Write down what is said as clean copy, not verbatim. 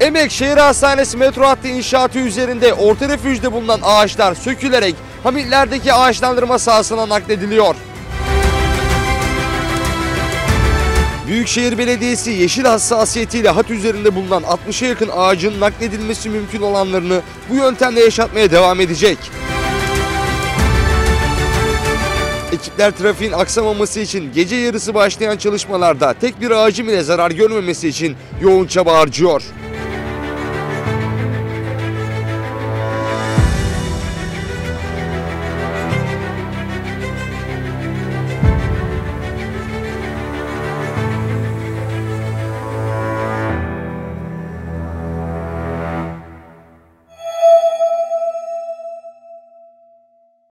Emek Şehir Hastanesi metro hattı inşaatı üzerinde orta refüjde bulunan ağaçlar sökülerek Hamitler'deki ağaçlandırma sahasına naklediliyor. Büyükşehir Belediyesi yeşil hassasiyetiyle hat üzerinde bulunan 60'a yakın ağacın nakledilmesi mümkün olanlarını bu yöntemle yaşatmaya devam edecek. Ekipler trafiğin aksamaması için gece yarısı başlayan çalışmalarda tek bir ağacın bile zarar görmemesi için yoğun çaba harcıyor.